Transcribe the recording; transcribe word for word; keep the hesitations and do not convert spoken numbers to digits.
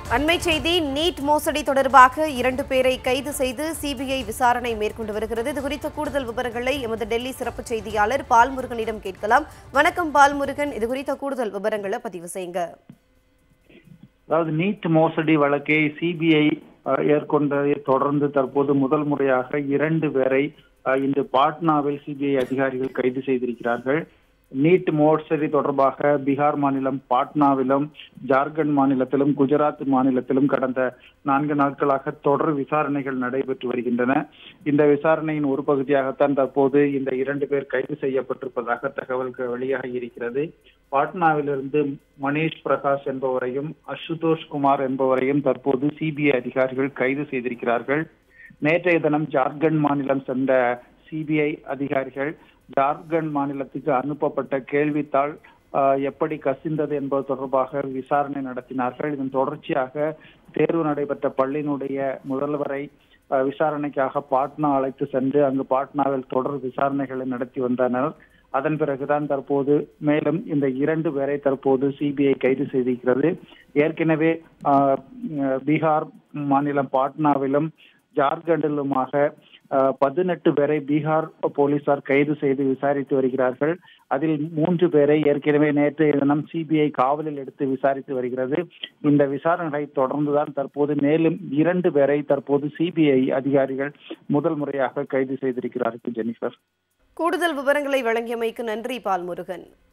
அண்மை செய்தி நீட் மோசடி தொடர்பாக இரண்டு பேரை கைது செய்து சிபிஐ விசாரணை மேற்கொண்டு வருகிறது. இது குறித்த கூடுதல் விவரங்களை எமது டெல்லி சிறப்பு செய்தியாளர் பால்முருகனிடம் கேட்கலாம். வணக்கம் பால்முருகன், இது குறித்த கூடுதல் விவரங்களை பதிவு செய்யுங்க. அதாவது நீட் மோசடி வழக்கை சிபிஐ ஏற்கொண்டதை தொடர்ந்து தற்போது முதல் முறையாக இரண்டு பேரை இன்று பாட்னாவில் சிபிஐ அதிகாரிகள் கைது செய்திருக்கிறார்கள். நீட் மோசடி தொடர்பாக பீகார் மாநிலம் பாட்னாவிலும் ஜார்க்கண்ட் மாநிலத்திலும் குஜராத் மாநிலத்திலும் கடந்த நான்கு நாட்களாக தொடர் விசாரணைகள் நடைபெற்று வருகின்றன. இந்த விசாரணையின் ஒரு பகுதியாகத்தான் தற்போது இந்த இரண்டு பேர் கைது செய்யப்பட்டிருப்பதாக தகவல்கள் வெளியாகி இருக்கிறது. பாட்னாவிலிருந்து மணிஷ் பிரகாஷ் என்பவரையும் அசுதோஷ் குமார் என்பவரையும் தற்போது சிபிஐ அதிகாரிகள் கைது செய்திருக்கிறார்கள். நேற்றைய தினம் ஜார்க்கண்ட் மாநிலம் சென்ற சிபிஐ அதிகாரிகள் ஜார்க்கண்ட் மாநிலத்துக்கு அனுப்பப்பட்ட கேள்வித்தாள் எப்படி கசிந்தது என்பது தொடர்பாக விசாரணை நடத்தினார்கள். இதன் தொடர்ச்சியாக தேர்வு நடைபெற்ற பள்ளியினுடைய முதல்வரை விசாரணைக்காக பாட்னா அழைத்து சென்று அங்கு பாட்னாவில் தொடர் விசாரணைகளை நடத்தி வந்தனர். அதன் பிறகுதான் தற்போது மேலும் இந்த இரண்டு பேரை தற்போது சிபிஐ கைது செய்திருக்கிறது. ஏற்கனவே பீகார் மாநிலம் பாட்னாவிலும் ஜார்க்கண்டிலுமாக பதினெட்டு பேரை பீகார் போலீசார் கைது செய்து விசாரித்து வருகிறார்கள். அதில் மூன்று பேரை ஏற்கனவே நேற்றைய தினம் சிபிஐ காவலில் எடுத்து விசாரித்து வருகிறது. இந்த விசாரணைகளை தொடர்ந்துதான் தற்போது மேலும் இரண்டு பேரை தற்போது சிபிஐ அதிகாரிகள் முதல் முறையாக கைது செய்திருக்கிறார்கள். ஜெனிஃபர், கூடுதல் விவரங்களை வழங்கியமைக்கு நன்றி பால்முருகன்.